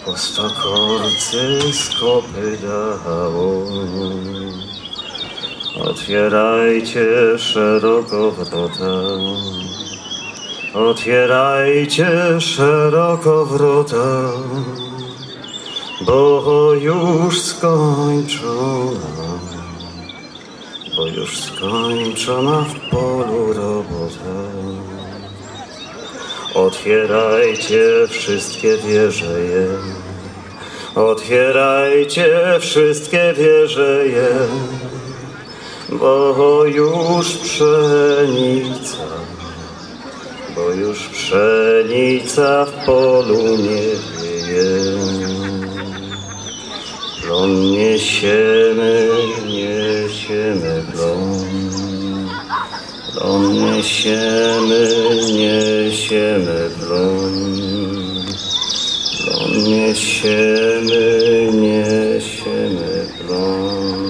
po stokorcy skopy dało. Otwierajcie szeroko wrota, otwierajcie szeroko wrota, bo już skończona, bo już skończona w polu robota. Otwierajcie wszystkie wieże je, otwierajcie wszystkie wieże je, bo już pszenica, bo już pszenica w polu nie wieje. Plon niesiemy, niesiemy plon, plon niesiemy, niesiemy plon, plon niesiemy, niesiemy plon.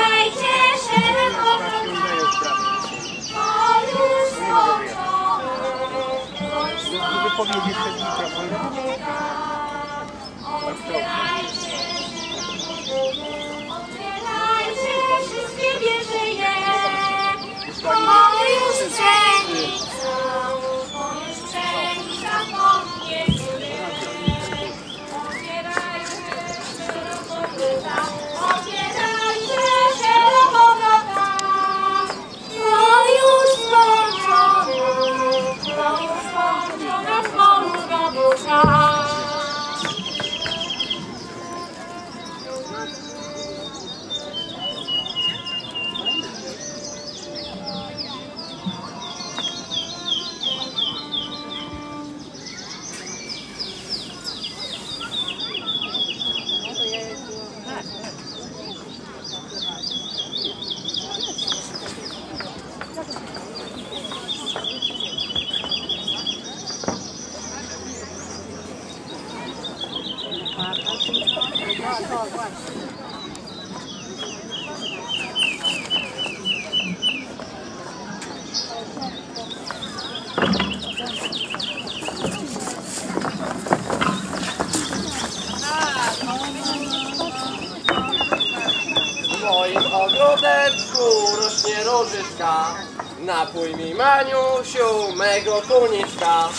W moim ogródeczku rośnie różyczka, napój mi, Maniusiu, mego kuniczka.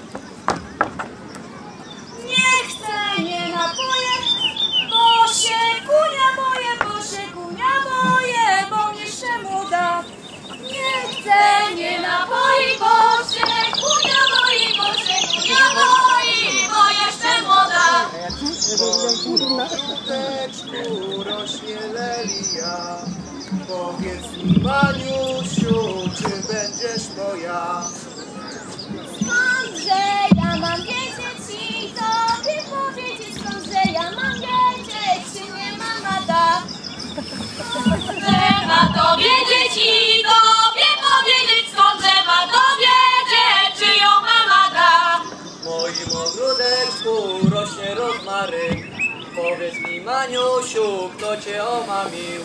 Nie chcę, nie napoję, bo się kunia boję, bo jeszcze mu da. Nie chcę, nie napoi, bo się kunia boi, bo jeszcze młoda. W moim ogródeczku rośnie lelia, powiedz mi, Maniusiu, czy będziesz moja? Skądże ja mam wiedzieć i tobie powiedzieć, skądże ja mam wiedzieć, czy nie mama da. Skądże ma to wiedzieć i tobie powiedzieć, skądże ma to wiedzieć, czy ją mama da. W moim ogródeczku rośnie rozmaryn, powiedz mi, Maniusiu, kto cię omamił?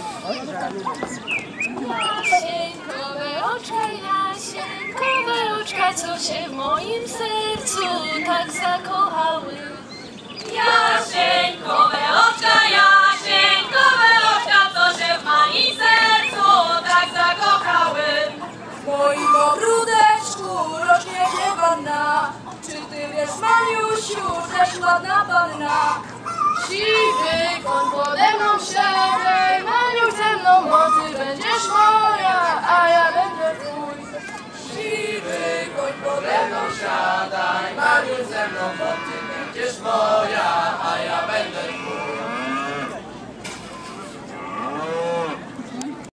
Jasieńkowe oczka, co się w moim sercu tak zakochały. Jasieńkowe oczka, co się w moim sercu tak zakochały. W moim ogródeczku rośnie dziewanna. Czy ty wiesz, Maniusiu, też ładna panna? Siwy koń pode mną siadaj, Maniu ze mną, bo ty będziesz moja, a ja będę twój. Siwy koń pode mną siadaj, Maniu ze mną, bo ty będziesz moja.